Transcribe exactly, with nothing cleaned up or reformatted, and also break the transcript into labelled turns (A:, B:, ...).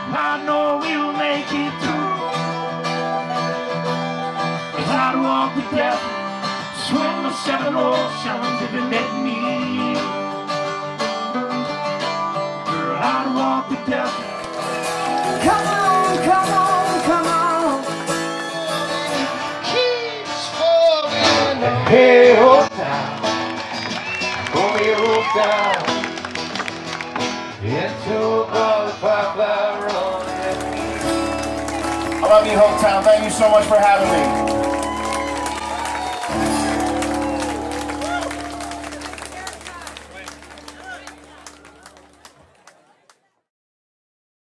A: I know we'll make it through. Cause I'd walk with death, swim the seven oceans if it let me. Girl, I'd walk with death. Come on, come on, come on. Keeps falling down. Hey, hold down. Pull me rope down. Into a Firefly run. I love you, Hometown. Thank you so much for having me.